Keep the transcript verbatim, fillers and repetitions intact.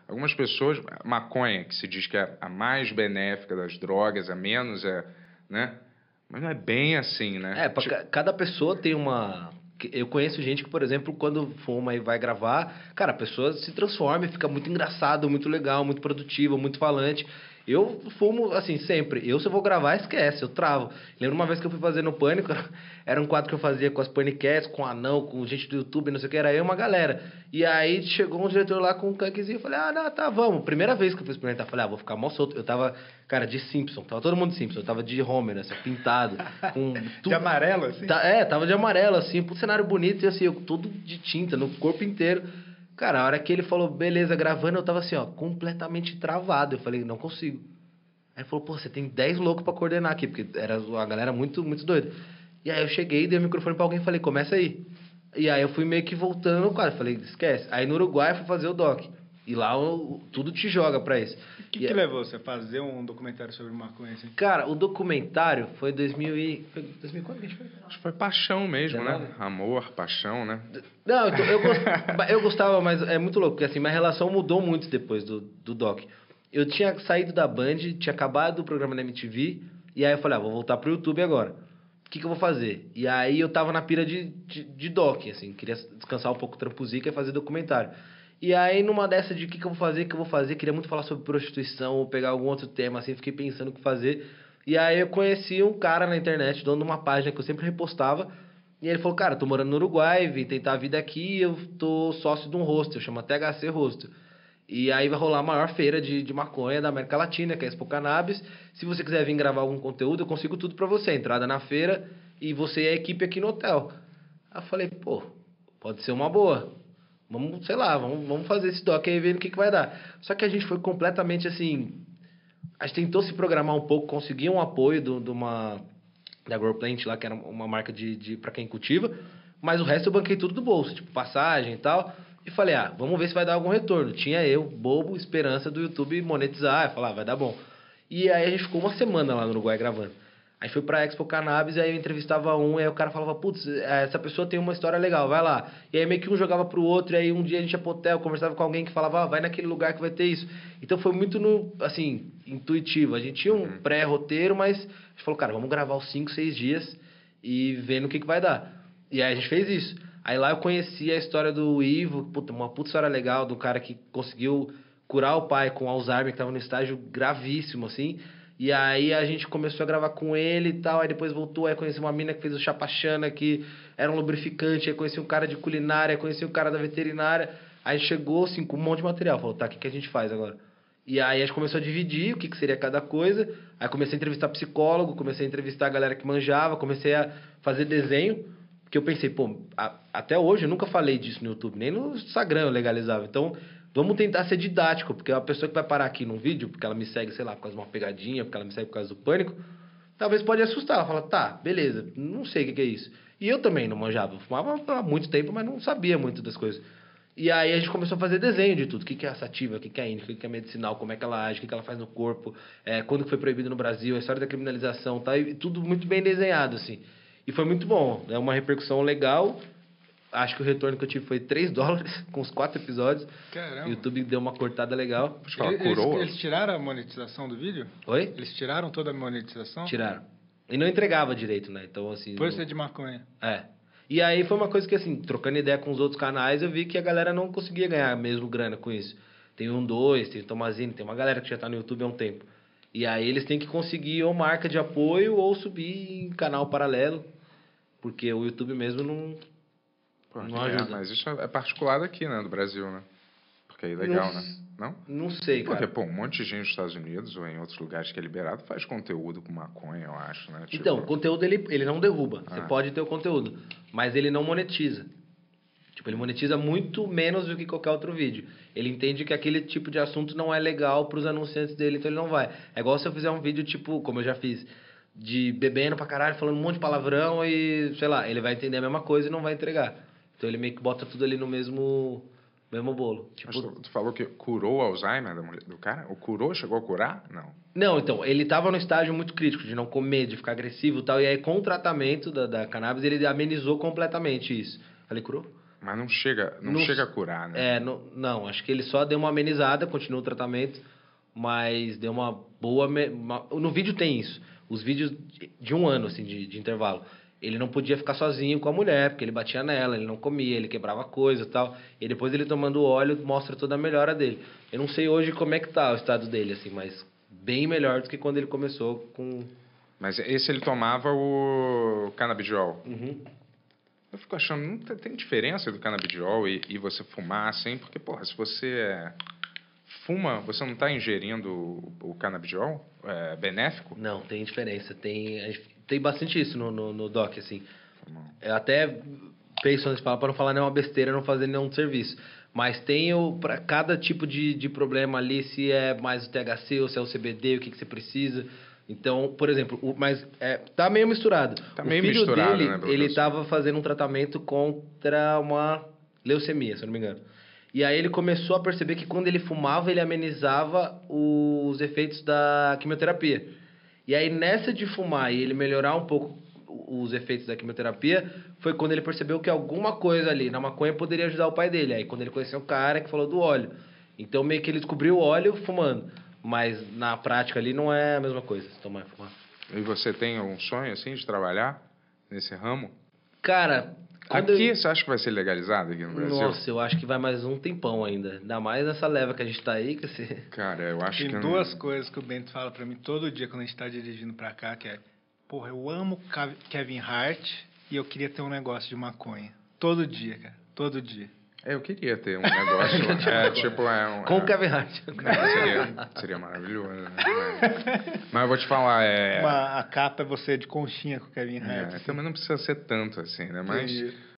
Algumas pessoas, maconha, que se diz que é a mais benéfica das drogas, a menos é, né? Mas não é bem assim, né? É, pra Tipo, ca- cada pessoa tem uma... que- Eu conheço gente que, por exemplo, quando fuma e vai gravar, cara, a pessoa se transforma e fica muito engraçado, muito legal, muito produtivo, muito falante. Eu fumo, assim, sempre. Eu, se eu vou gravar, esquece, eu travo. Lembro uma vez que eu fui fazer no Pânico, era um quadro que eu fazia com as Panicats, com anão, com gente do YouTube, não sei o que, era eu e uma galera. E aí chegou um diretor lá com um canquezinho, eu falei, ah, não, tá, vamos. Primeira vez que eu fui experimentar, falei, ah, vou ficar mó solto. Eu tava, cara, de Simpson, tava todo mundo de Simpson, eu tava de Homer, assim, pintado, com tudo. De amarelo, assim? Tá, é, tava de amarelo, assim, um cenário bonito e assim, eu todo de tinta, no corpo inteiro. Cara, a hora que ele falou, beleza, gravando, eu tava assim, ó, completamente travado. Eu falei, não consigo. Aí ele falou, pô, você tem dez loucos pra coordenar aqui, porque era a galera muito, muito doida. E aí eu cheguei, dei o microfone pra alguém e falei, começa aí. E aí eu fui meio que voltando no quadro, falei, esquece. Aí no Uruguai eu fui fazer o doc. E lá o- tudo te joga pra isso. O que, E que é- levou você a fazer um documentário sobre maconha, assim? Cara, o documentário foi dois mil e... Foi dois mil e quanto que a gente foi? acho que foi paixão mesmo, dezenove? né? Amor, paixão, né? Não, então, eu, gos- eu gostava, mas é muito louco, porque assim, minha relação mudou muito depois do, do doc. Eu tinha saído da Band, tinha acabado o programa na M T V, e aí eu falei, ah, vou voltar pro YouTube agora. O que, que eu vou fazer? E aí eu tava na pira de, de, de doc, assim, queria descansar um pouco o trampozica e fazer documentário. E aí, numa dessa de o que, que eu vou fazer, o que eu vou fazer, queria muito falar sobre prostituição, ou pegar algum outro tema, assim, fiquei pensando o que fazer. E aí eu conheci um cara na internet, dono de uma página que eu sempre repostava, e ele falou, cara, tô morando no Uruguai, vim tentar a vida aqui, eu tô sócio de um hostel, chama T H C Hostel. E aí vai rolar a maior feira de, de maconha da América Latina, que é a Expo Cannabis. Se você quiser vir gravar algum conteúdo, eu consigo tudo pra você. Entrada na feira e você e a equipe aqui no hotel. Aí eu falei, pô, pode ser uma boa. Vamos, sei lá, vamos, vamos fazer esse doc aí e ver no que, que vai dar. Só que a gente foi completamente assim... A gente tentou se programar um pouco, conseguir um apoio do- de uma... Da Grow Plant lá, que era uma marca de, de para quem cultiva. Mas o resto eu banquei tudo do bolso, tipo passagem e tal. E falei, ah, vamos ver se vai dar algum retorno. Tinha eu, bobo, esperança do YouTube monetizar. Eu falei, ah, vai dar bom. E aí a gente ficou uma semana lá no Uruguai gravando. Aí foi pra Expo Cannabis, aí eu entrevistava um, e aí o cara falava, putz, essa pessoa tem uma história legal, vai lá. E aí meio que um jogava pro outro, e aí um dia a gente ia pro hotel, conversava com alguém que falava, ah, vai naquele lugar que vai ter isso. Então foi muito, no, assim, intuitivo. A gente tinha um pré-roteiro, mas a gente falou, cara, vamos gravar os cinco, seis dias e ver no que, que vai dar. E aí a gente fez isso. Aí lá eu conheci a história do Ivo, puta, uma puta história legal, do cara que conseguiu curar o pai com Alzheimer, que tava no estágio gravíssimo, assim. E aí a gente começou a gravar com ele e tal, aí depois voltou, aí conheci uma mina que fez o chapachana, que era um lubrificante, aí conheci um cara de culinária, conheci um cara da veterinária. Aí chegou, assim, com um monte de material, falou, tá, o que, que a gente faz agora? E aí a gente começou a dividir o que, que seria cada coisa. Aí comecei a entrevistar psicólogo, comecei a entrevistar a galera que manjava, comecei a fazer desenho. Porque eu pensei, pô, a, até hoje eu nunca falei disso no YouTube, nem no Instagram eu legalizava. Então, vamos tentar ser didático, porque a pessoa que vai parar aqui num vídeo, porque ela me segue, sei lá, por causa de uma pegadinha, porque ela me segue por causa do pânico, talvez pode assustar. Ela fala, tá, beleza, não sei o que, que é isso. E eu também não manjava, eu fumava há muito tempo, mas não sabia muito das coisas. E aí a gente começou a fazer desenho de tudo. O que, que é a sativa, o que, que é índica, o que, que é medicinal, como é que ela age, o que, que ela faz no corpo, é, quando que foi proibido no Brasil, a história da criminalização, tá? E tudo muito bem desenhado, assim. E foi muito bom, é uma repercussão legal. Acho que o retorno que eu tive foi três dólares, com os quatro episódios. Caramba. O YouTube deu uma cortada legal. Acho que ela Eles, curou. eles tiraram a monetização do vídeo? Oi? Eles tiraram toda a monetização? Tiraram. E não entregava direito, né? Então, assim... Por não- ser de maconha. É. E aí foi uma coisa que, assim, trocando ideia com os outros canais, eu vi que a galera não conseguia ganhar mesmo grana com isso. Tem um dois, tem o Tomazini, tem uma galera que já tá no YouTube há um tempo. E aí eles têm que conseguir ou marca de apoio ou subir em canal paralelo, porque o YouTube mesmo não, Pô, não é, ajuda. mas isso é particular daqui, né? Do Brasil, né? Porque aí é legal, Não- né? Não? Não sei, Porque, cara. pô, um monte de gente nos Estados Unidos ou em outros lugares que é liberado faz conteúdo com maconha, eu acho, né? Tipo, Então, o conteúdo ele, ele não derruba. Você Ah. pode ter o conteúdo, mas ele não monetiza. Tipo, ele monetiza muito menos do que qualquer outro vídeo. Ele entende que aquele tipo de assunto não é legal pros anunciantes dele, então ele não vai. É igual se eu fizer um vídeo, tipo, como eu já fiz, de bebendo pra caralho, falando um monte de palavrão e, sei lá, ele vai entender a mesma coisa e não vai entregar. Então ele meio que bota tudo ali no mesmo, mesmo bolo. Mas Tipo, tu, tu falou que curou o Alzheimer da mulher- do cara? O curou? Chegou a curar? Não. não, então, ele tava no estágio muito crítico, de não comer, de ficar agressivo e tal, e aí com o tratamento da, da cannabis ele amenizou completamente isso. Falei, curou? Mas não chega, não Não- chega a curar, né? É, não, não, acho que ele só deu uma amenizada, continuou o tratamento, mas deu uma boa... me- uma- no vídeo tem isso. Os vídeos de- de um ano, assim, de, de intervalo. Ele não podia ficar sozinho com a mulher, porque ele batia nela, ele não comia, ele quebrava coisa e tal. E depois ele tomando o óleo, mostra toda a melhora dele. Eu não sei hoje como é que tá o estado dele, assim, mas bem melhor do que quando ele começou com... Mas esse ele tomava o canabidiol. Uhum. Eu fico achando, não tem, tem diferença do canabidiol e, e você fumar assim? Porque, porra, se você é, fuma, você não está ingerindo o, o canabidiol? É benéfico? Não, tem diferença. Tem, a gente- tem bastante isso no, no, no doc, assim. Não. Eu até penso antes de falar para não falar nenhuma besteira, não fazer nenhum serviço. Mas tem para cada tipo de, de problema ali, se é mais o T H C ou se é o C B D, o que, que você precisa. Então, por exemplo, o, mas é, tá meio misturado. Tá o meio filho misturado, dele, né, professor? ele estava fazendo um tratamento contra uma leucemia, se eu não me engano. E aí ele começou a perceber que quando ele fumava, ele amenizava os efeitos da quimioterapia. E aí nessa de fumar e ele melhorar um pouco os efeitos da quimioterapia, foi quando ele percebeu que alguma coisa ali na maconha poderia ajudar o pai dele. Aí quando ele conheceu o cara que falou do óleo. Então meio que ele descobriu o óleo fumando. Mas na prática ali não é a mesma coisa, tomar e fumar. E você tem um sonho, assim, de trabalhar nesse ramo? Cara, quando Aqui, eu... você acha que vai ser legalizado aqui no Brasil? Nossa, eu acho que vai mais um tempão ainda. Ainda mais nessa leva que a gente tá aí, que você... Cara, eu acho Tem que... duas não... coisas que o Bento fala pra mim todo dia quando a gente tá dirigindo pra cá, que é... Porra, eu amo Cav- Kevin Hart e eu queria ter um negócio de maconha. Todo dia, cara. Todo dia. É, eu queria ter um negócio... é, tipo, é... Um, Com é... o Kevin Hart. Não, seria, seria maravilhoso, né? Mas, mas eu vou te falar, é... Uma, a capa é você de conchinha com o Kevin Hart. é assim. também não precisa ser tanto assim, né? Mas, Entendi.